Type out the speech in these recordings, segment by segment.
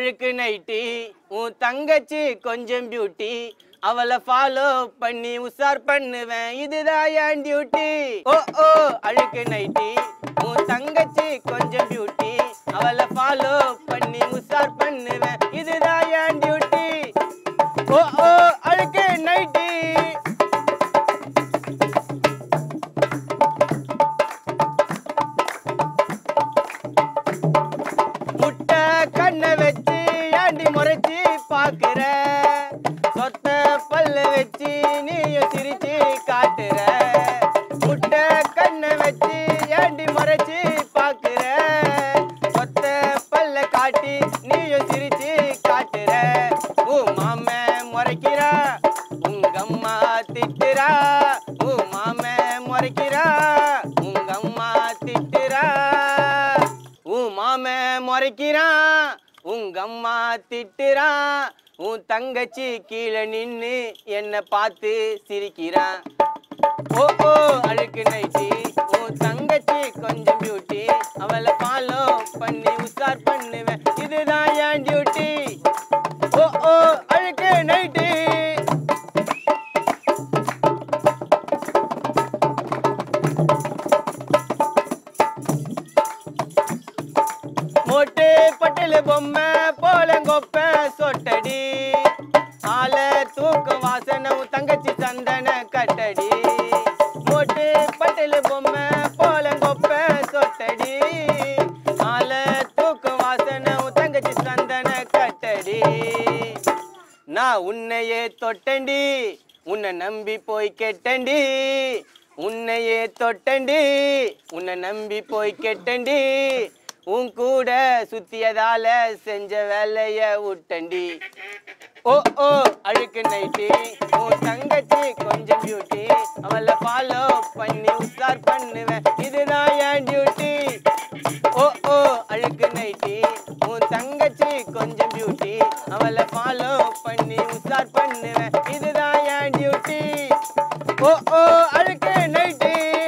அழுக்கு நைட்டி உன் தங்கச்சி கொஞ்சம் பியூட்டி அவளை ஃபாலோ பண்ணி உசார் பண்ணுவேன் இதுதான் என் டியூட்டி ஓ ஓ அழுக்கு நைட்டி உன் தங்கச்சி கொஞ்சம் பியூட்டி அவளை ஃபாலோ பண்ணி உசார் பண்ணுவேன் இதுதான் என் டியூட்டி ஓ ஓ அழுக்கு நைட்டி முட்டை கண்ணை வச்சு ஏண்டி முறைச்சி பாக்குற சொத்த பல்ல வச்சு நீயும் சிரிச்சு காட்டுற முட்டை கண்ணை வச்சு ஏண்டி முறைச்சி பாக்குற சொத்த பல்ல காட்டி நீயும் சிரிச்சு காட்டுற மாம முறைக்கிறா உங்க அம்மா திட்டுறா மாம முறைக்கிறா உங்க அம்மா திட்டுறா மாம முறைக்கிறான் உங்க அம்மா திட்டுறான் உன் தங்கச்சி கீழே நின்னு என்ன பார்த்து சிரிக்கிறான் ஓ ஓ அழுக்கு நைட்டி உன் தங்கச்சி கொஞ்சம் பியூட்டி அவளை ஃபாலோ பண்ணி உசார் பண்ணுவேன் இதுதான் என் டியூட்டி ஓ ஓ அழுக்கு நைட்டி மோட்டு பட்டல பொம்மை போலங்கொப்ப சொட்டடி ஆல தூக்க வாசனை தங்கச்சி சந்தன கட்டடி மோட்டு பட்டல பொம்மை போலங்கொப்ப சொட்டடி ஆல தூக்க வாசனை தங்கச்சி சந்தன கட்டடி நான் உன்னையே தொட்டண்டி உன்னை நம்பி போய் கெட்டண்டி உன்னையே தொட்டண்டி உன்னை நம்பி போய் கெட்டண்டி உன் கூட சுத்தியதால செஞ்ச வேலைய விட்டண்டி ஓ ஓ அழுக்கு நைட்டி உன் தங்கச்சி கொஞ்சம் பியூட்டி அவளை ஃபாலோ பண்ணி உசார் பண்ணுவேன் இதுதான் என் டியூட்டி ஓ ஓ அழுக்கு நைட்டி உன் தங்கச்சி கொஞ்சம் பியூட்டி அவளை ஃபாலோ பண்ணி உசார் பண்ணுவேன் இதுதான் என் டியூட்டி ஓ ஓ அழுக்கு நைட்டி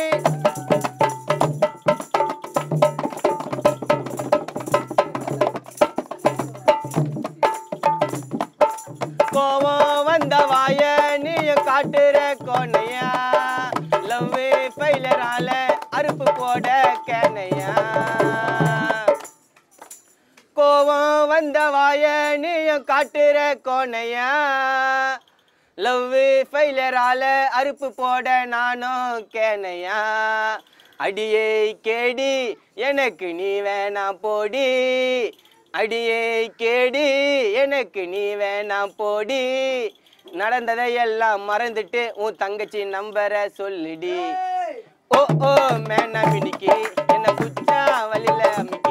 கோவம் வந்த வாய நீயும் காட்டுற கோனையா லவ் ஃபெயிலரால அறுப்பு போட கேனையா கோவம் வந்த வாய நீயும் காட்டுற கோனையா லவ் ஃபெயிலரால அறுப்பு போட நானும் கேனையா அடியே கேடி எனக்கு நீ வேணாம் போடி அடியே கேடி எனக்கு நீ வேணாம் போடி நடந்ததை எல்லாம் மறந்துட்டு உன் தங்கச்சி நம்பரை சொல்லுடி ஓ ஓ மேனா மினிக்கு என்ன குச்சா வழியில